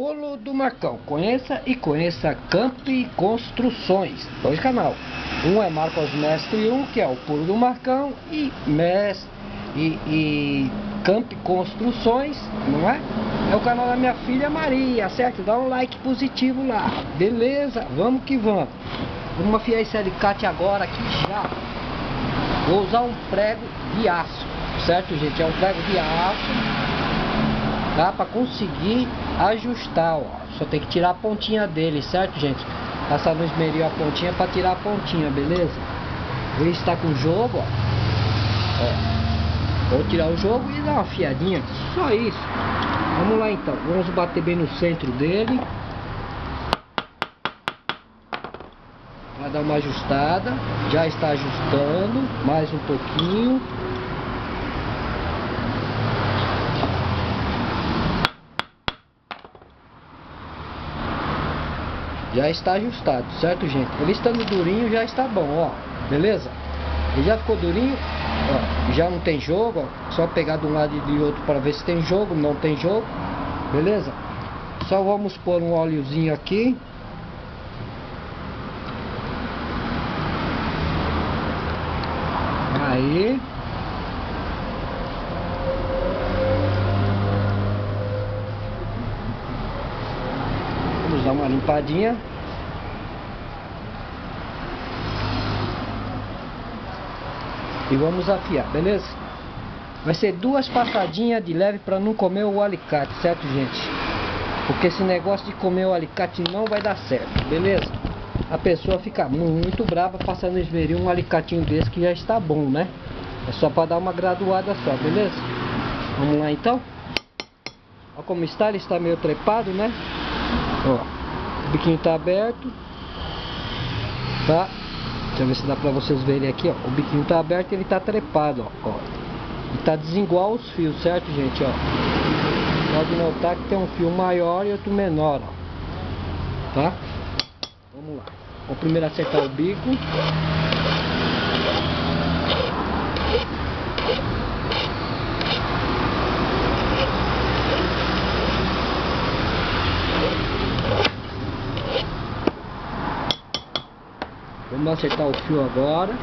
Pulo do Marcão. Conheça Camp Construções. Dois canal. Um é Marcos Mestre 1, que é o Pulo do Marcão, e Camp Construções, não é? É o canal da minha filha Maria, certo? Dá um like positivo lá. Beleza? Vamos que vamos. Vamos afiar esse alicate agora aqui já. Vou usar um prego de aço, certo, gente? É um prego de aço, tá? Para conseguir ajustar, ó. Só tem que tirar a pontinha dele, certo, gente? Passar no esmeril a pontinha para tirar a pontinha, beleza? Ele está com o jogo, ó. Vou tirar o jogo e dar uma afiadinha. Só isso. Vamos lá então. Vamos bater bem no centro dele. Vai dar uma ajustada. Já está ajustando. Mais um pouquinho. Já está ajustado, certo, gente? Ele estando durinho já está bom, ó. Beleza? Ele já ficou durinho, ó. Já não tem jogo, ó. Só pegar de um lado e de outro para ver se tem jogo. Não tem jogo. Beleza? Só vamos pôr um óleozinho aqui. Aí. Vamos dar uma limpadinha. E vamos afiar, beleza? Vai ser duas passadinhas de leve para não comer o alicate, certo, gente? Porque esse negócio de comer o alicate não vai dar certo, beleza? A pessoa fica muito brava passando esmeril um alicatinho desse que já está bom, né? É só para dar uma graduada só, beleza? Vamos lá então? Olha como está, ele está meio trepado, né? Ó, o biquinho está aberto, tá? Deixa eu ver se dá pra vocês verem aqui, ó. O biquinho tá aberto e ele tá trepado, ó. E tá desigual os fios, certo, gente, ó. Pode notar que tem um fio maior e outro menor, ó. Tá? Vamos lá. Vou primeiro acertar o bico. Vamos acertar o fio agora.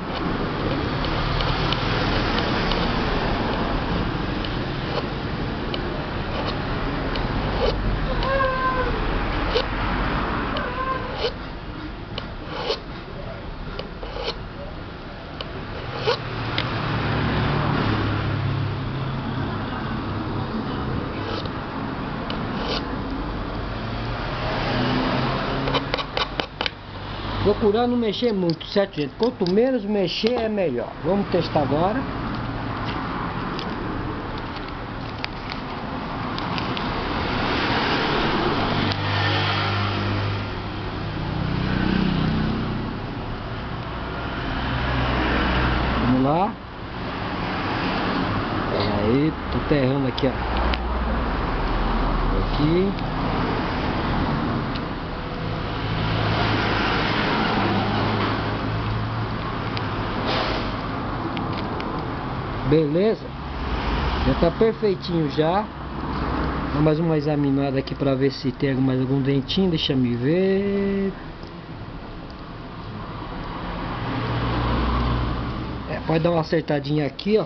Procurando mexer muito, certo, gente? Quanto menos mexer é melhor. Vamos testar agora. Vamos lá. Aí, tô aterrando aqui, ó. Aqui. Beleza? Já tá perfeitinho já. Dá mais uma examinada aqui pra ver se tem mais algum dentinho. Deixa me ver. Pode dar uma acertadinha aqui, ó.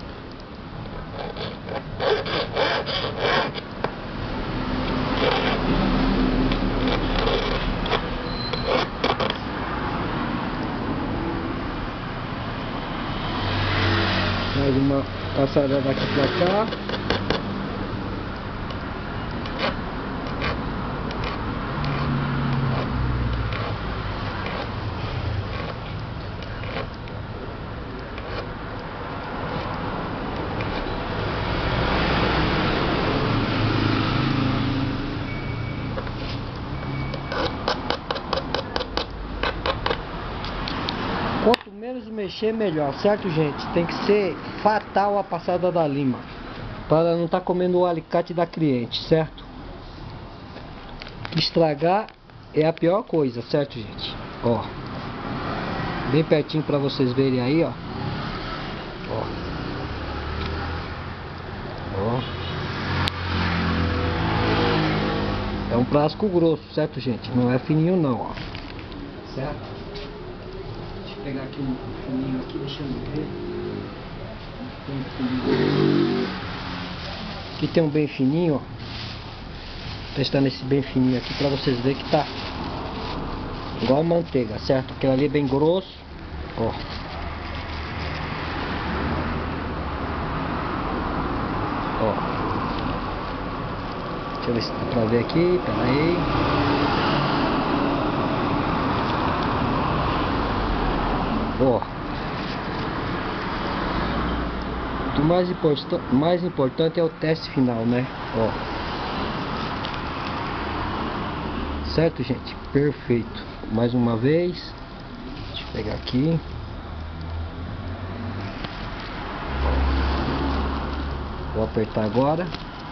Mais uma passada daqui pra cá. Quanto menos mexer, melhor, certo, gente? Tem que ser fatal a passada da lima, para não estar comendo o alicate da cliente, certo? Estragar é a pior coisa, certo, gente? Ó, bem pertinho para vocês verem aí, ó. Ó. Ó. É um plástico grosso, certo, gente? Não é fininho não, ó. Certo? Deixa eu pegar aqui um fininho aqui, deixa eu ver. Tem um fininho. Aqui tem um bem fininho, ó. Testando esse bem fininho aqui pra vocês verem que tá igual manteiga, certo? Aquele ali é bem grosso, ó. Ó. Deixa eu ver se dá pra ver aqui, pera aí. Ó. O mais importante é o teste final, né? Ó. Certo, gente? Perfeito. Mais uma vez. Deixa eu pegar aqui. Vou apertar agora.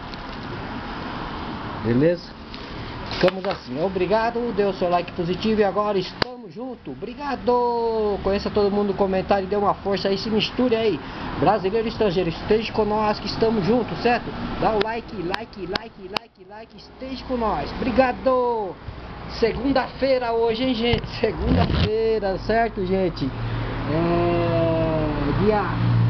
Beleza? Ficamos assim. Obrigado. Dê o seu like positivo e agora estamos juntos. Obrigado. Conheça todo mundo no comentário e dê uma força aí. Se misture aí. Brasileiro e estrangeiro. Esteja com nós que estamos juntos, certo? Dá o like. Esteja com nós. Obrigado. Segunda-feira hoje, hein, gente? Segunda-feira, certo, gente? Dia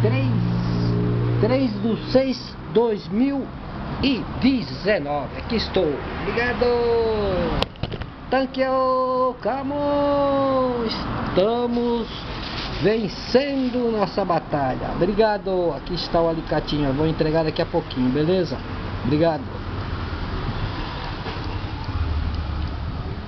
3/6/2019. Aqui estou. Obrigado. Thank you. Come on. Estamos vencendo nossa batalha. Obrigado. Aqui está o alicatinho. Eu vou entregar daqui a pouquinho, beleza? Obrigado.